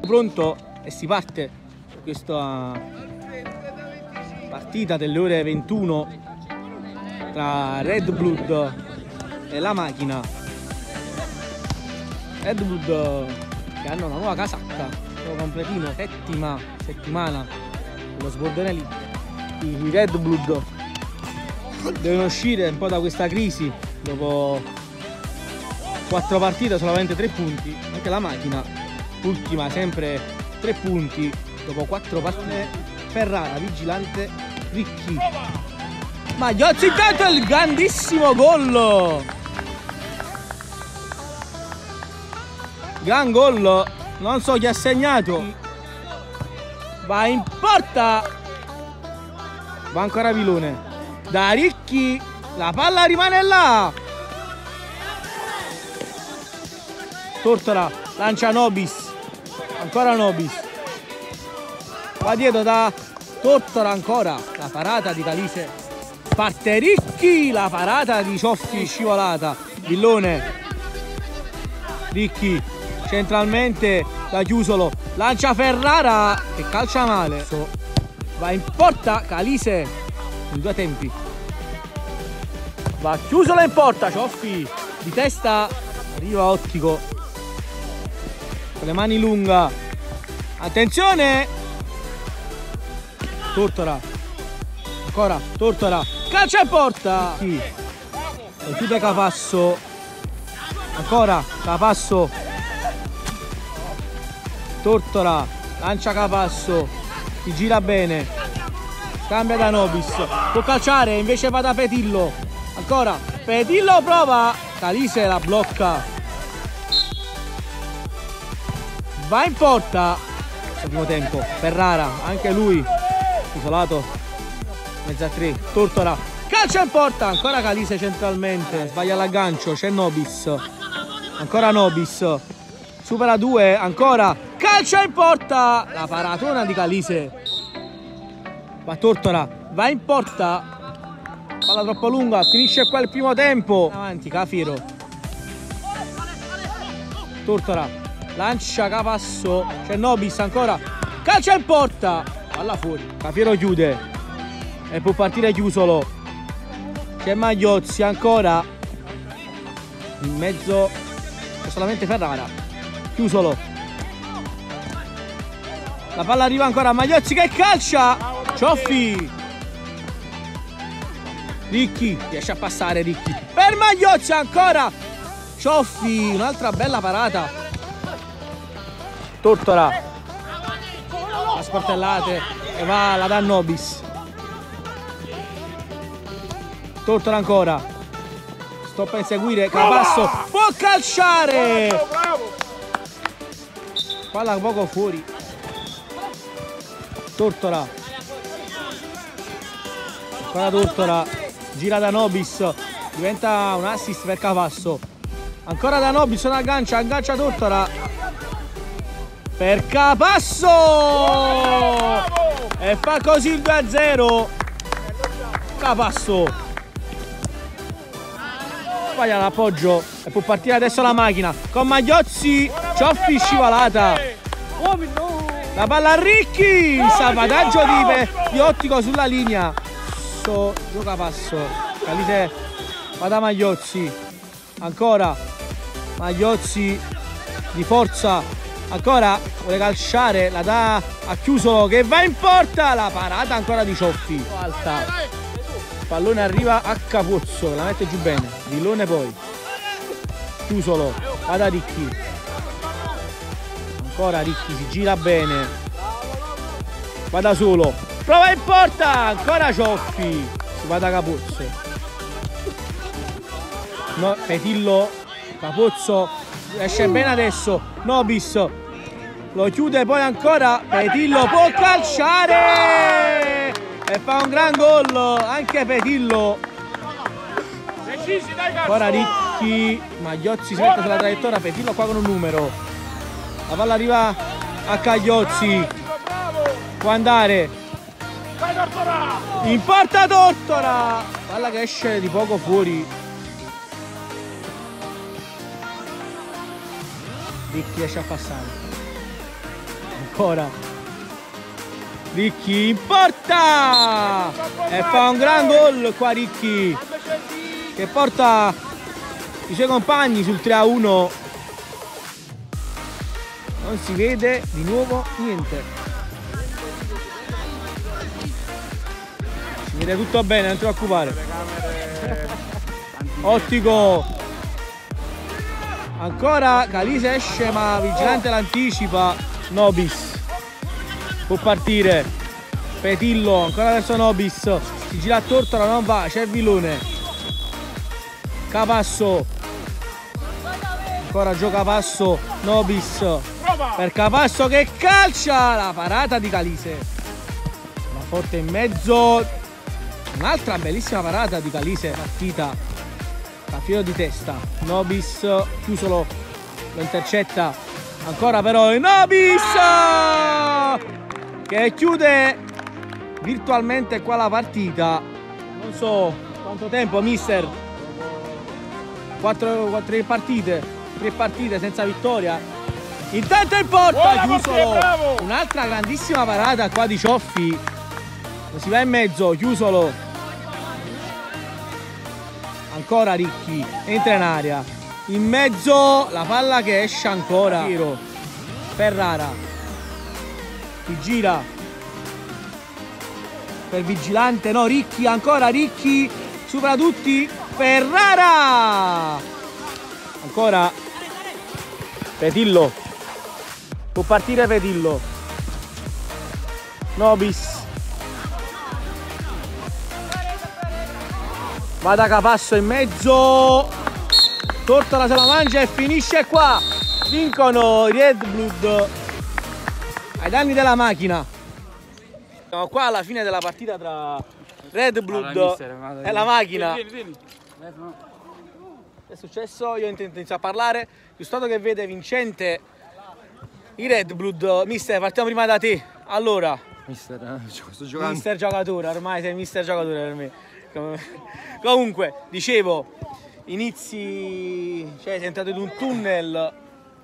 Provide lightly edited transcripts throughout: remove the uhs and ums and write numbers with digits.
Pronto e si parte questa partita delle ore 21 tra Red Blood e la macchina. Red Blood che hanno una nuova casacca, nuovo completino, settima settimana dello Sbordone Elite. I Red Blood devono uscire un po' da questa crisi dopo 4 partite, solamente 3 punti. Anche la macchina ultima sempre 3 punti dopo 4 partite. Ferrara, Vigilante, Ricchi. Magliozzi, intanto il grandissimo gol! Gran gol, non so chi ha segnato. Va in porta. Va ancora Vilone. Da Ricchi, la palla rimane là. Tortora, lancia Nobis. Ancora Nobis. Va dietro da Tortora ancora. La parata di Calise. Parte Ricchi. La parata di Cioffi scivolata. Villone. Ricchi. Centralmente da Chiusolo. Lancia Ferrara. E calcia male. Va in porta Calise. In 2 tempi. Va Chiusolo in porta. Cioffi. Di testa. Arriva Ottico. Con le mani lunga. Attenzione. Tortora. Ancora Tortora. Calcia in porta. Sì. E chiude Capasso. Ancora Capasso. Tortora. Lancia Capasso. Si gira bene. Cambia da Nobis. Può calciare. Invece va da Petillo. Ancora Petillo prova. Calise la blocca. Va in porta. Primo tempo. Ferrara. Anche lui. Isolato. Mezza 3. Tortora. Calcia in porta. Ancora Calise centralmente. Sbaglia l'aggancio. C'è Nobis. Ancora Nobis. Supera 2. Ancora. Calcia in porta. La paratona di Calise. Va Tortora. Va in porta. Palla troppo lunga. Finisce qua il primo tempo. Avanti Cafiero. Tortora. Lancia Capasso. C'è Nobis ancora. Calcia in porta. Palla fuori. Cafiero chiude. E può partire Chiusolo. C'è Magliozzi ancora. In mezzo c'è solamente Ferrara. Chiusolo. La palla arriva ancora a Magliozzi che calcia. Cioffi. Ricchi. Riesce a passare Ricchi. Per Magliozzi ancora. Cioffi. Un'altra bella parata. Tortora. A sportellate. E va la da Nobis. Tortora ancora. Stoppa a inseguire. Capasso. Può calciare. Palla poco fuori. Tortora. Ancora Tortora. Gira da Nobis. Diventa un assist per Capasso. Ancora da Nobis. Una aggancia Tortora. Per Capasso. E fa così il 2-0. Capasso. Sbaglia l'appoggio. E può partire adesso la macchina. Con Magliozzi. Cioffi scivolata. La palla a Ricchi. Il salvataggio di Ottico sulla linea. Gioca Passo. Calise va da Magliozzi. Ancora Magliozzi di forza. Ancora vuole calciare. La dà a Chiusolo che va in porta. La parata ancora di Cioffi. Alta. Il pallone arriva a Capozzo. La mette giù bene. Villone poi. Chiusolo. Va da Ricchi. Ancora Ricchi. Si gira bene. Va da solo. Prova in porta. Ancora Cioffi. Si va da Capozzo. No, Petillo. Capozzo. Esce bene adesso. Nobis. Lo chiude poi ancora. Petillo può calciare. E fa un gran gol. Anche Petillo. Ora Ricchi. Magliozzi si mette sulla traiettoria. Petillo qua con un numero. La palla arriva a Cagliozzi. Può andare. In porta Tortora. Palla che esce di poco fuori. Ricchi riesce a passare. ancora Ricchi in porta e fa un gran gol qua Ricchi, che porta i suoi compagni sul 3-1. Non si vede di nuovo niente, si vede tutto bene, non ti preoccupare. Ottico, ancora Calise esce ma Vigilante l'anticipa. Nobis può partire, Petillo ancora verso Nobis, si gira a Tortora, non va, c'è Villone. Capasso, ancora gioca Passo, Nobis per Capasso che calcia, la parata di Calise, la forte in mezzo, un'altra bellissima parata di Calise, partita a filo di testa. Nobis, Chiusolo lo intercetta, ancora però Nobis che chiude virtualmente qua la partita. Non so quanto tempo, mister, 3 partite senza vittoria. Intanto in porta Chiusolo, un'altra grandissima parata qua di Cioffi, si va in mezzo, Chiusolo, ancora Ricchi, entra in area, in mezzo la palla che esce ancora, Ferrara, si gira per Vigilante, no, Ricchi, ancora Ricchi, supera tutti, Ferrara, ancora Petillo, può partire Petillo, Nobis, va da Capasso in mezzo, Tortora se la mangia e finisce qua. Vincono i Red Blood ai danni della macchina. Siamo qua alla fine della partita tra Red Blood e la macchina. Vieni. Che è successo? Io inizio a parlare. Sul stato che vede vincente i Red Blood. Mister, partiamo prima da te. Allora, mister, sto giocando. Mister giocatore, ormai sei mister giocatore per me. Comunque, dicevo, inizi, cioè sei entrato in un tunnel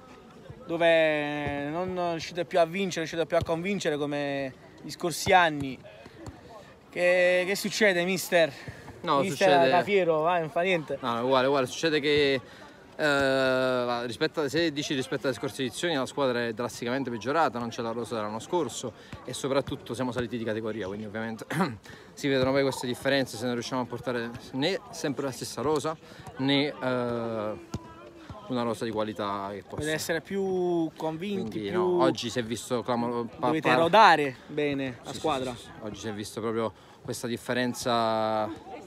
dove non riuscite più a vincere, non riuscite più a convincere come gli scorsi anni. Che succede, mister? No, mister succede... Cafiero, vai, non fa niente. No, uguale, succede che se dici rispetto alle scorse edizioni la squadra è drasticamente peggiorata, non c'è la rosa dell'anno scorso e soprattutto siamo saliti di categoria, quindi ovviamente si vedono poi queste differenze se non riusciamo a portare né sempre la stessa rosa né una rosa di qualità che possa. Deve essere più convinti, quindi, più... no, oggi si è visto dovete rodare bene la squadra. Sì. Oggi si è visto proprio questa differenza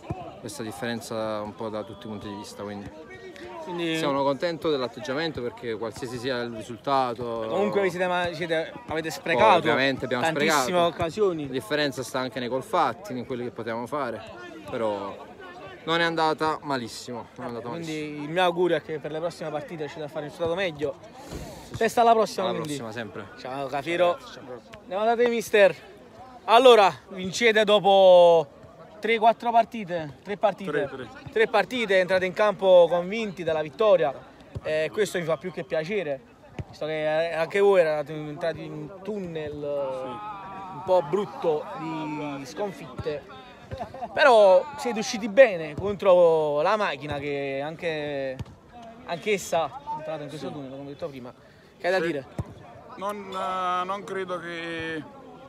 un po' da tutti i punti di vista, quindi sono contento dell'atteggiamento perché qualsiasi sia il risultato. Comunque avete sprecato ovviamente abbiamo tantissime occasioni. La differenza sta anche nei gol fatti, in quelli che potevamo fare, però non è andata malissimo. Quindi il mio augurio è che per le prossime partite riuscite a fare il risultato meglio. Testa alla prossima. Alla prossima sempre. Ciao Cafiero. Andiamo da te, mister. Allora, vincete dopo 3-4 partite? 3 partite. 3 partite, entrate in campo convinti della vittoria. Questo mi fa più che piacere, visto che anche voi eravate entrati in un tunnel un po' brutto di sconfitte. Però siete usciti bene contro la macchina che anch'essa è entrata in questo tunnel, come ho detto prima. Che hai da dire? Non credo che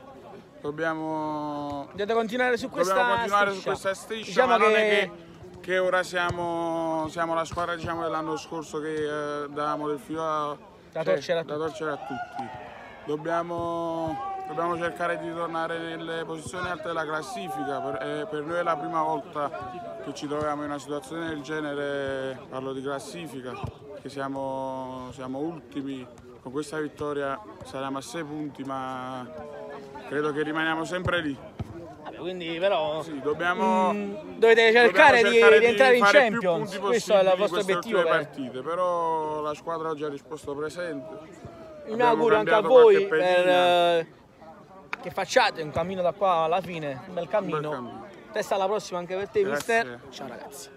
Dovete continuare su questa striscia, diciamo ma non è che ora siamo la squadra, diciamo, dell'anno scorso che davamo del filo da torcere a tutti. Dobbiamo cercare di tornare nelle posizioni alte della classifica. Per noi è la prima volta che ci troviamo in una situazione del genere, parlo di classifica, che siamo ultimi. Con questa vittoria saremo a 6 punti, ma credo che rimaniamo sempre lì. Quindi però sì, dovete cercare di entrare in Champions, questo è il vostro obiettivo. Partite, però la squadra oggi ha risposto presente. Mi auguro anche a voi che facciate un cammino da qua alla fine, un bel cammino. Testa alla prossima anche per te, mister. Ciao ragazzi.